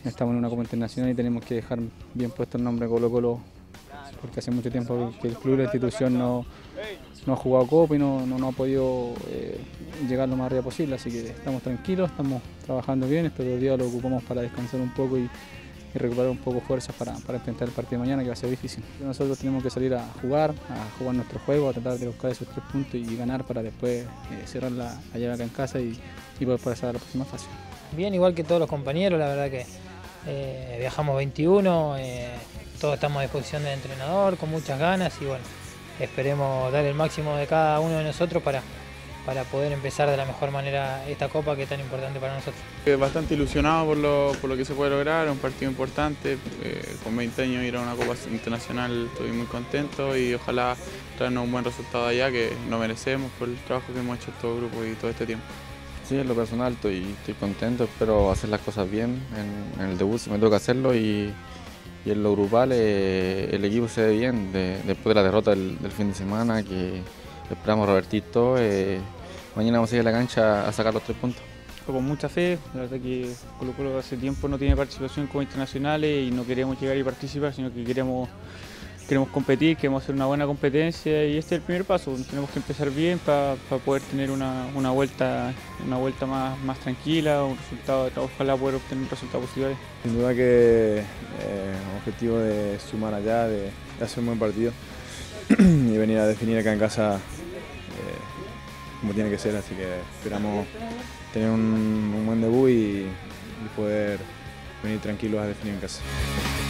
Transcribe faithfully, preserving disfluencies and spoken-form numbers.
estamos en una Copa Internacional y tenemos que dejar bien puesto el nombre Colo-Colo, porque hace mucho tiempo que el club, la institución no, no ha jugado Copa y no, no, no ha podido eh, llegar lo más arriba posible, así que estamos tranquilos, estamos trabajando bien, estos dos días lo ocupamos para descansar un poco y, y recuperar un poco fuerzas para, para enfrentar el partido de mañana, que va a ser difícil. Nosotros tenemos que salir a jugar, a jugar nuestro juego, a tratar de buscar esos tres puntos y ganar para después eh, cerrar la, la llave acá en casa y, y poder pasar a la próxima fase. Bien, igual que todos los compañeros, la verdad que eh, viajamos veintiuno, eh, todos estamos a disposición del entrenador, con muchas ganas y bueno, esperemos dar el máximo de cada uno de nosotros para, para poder empezar de la mejor manera esta Copa que es tan importante para nosotros. Bastante ilusionado por lo, por lo que se puede lograr, un partido importante, eh, con veinte años ir a una Copa Internacional estoy muy contento y ojalá traernos un buen resultado allá que nos merecemos por el trabajo que hemos hecho todo el grupo y todo este tiempo. Sí, en lo personal estoy, estoy contento, espero hacer las cosas bien en, en el debut si me toca hacerlo y, y en lo grupal eh, el equipo se ve bien de, después de la derrota del, del fin de semana que esperamos revertir todo. Eh, mañana vamos a ir a la cancha a sacar los tres puntos. Con mucha fe, la verdad que Colo-Colo hace tiempo no tiene participación como internacionales y no queremos llegar y participar, sino que queremos, queremos competir, queremos hacer una buena competencia y este es el primer paso. Tenemos que empezar bien para pa poder tener una, una vuelta, una vuelta más, más tranquila, un resultado, ojalá poder obtener un resultado positivo. Sin duda que eh, objetivo de sumar allá, de, de hacer un buen partido y venir a definir acá en casa eh, como tiene que ser, así que esperamos tener un, un buen debut y, y poder venir tranquilos a definir en casa.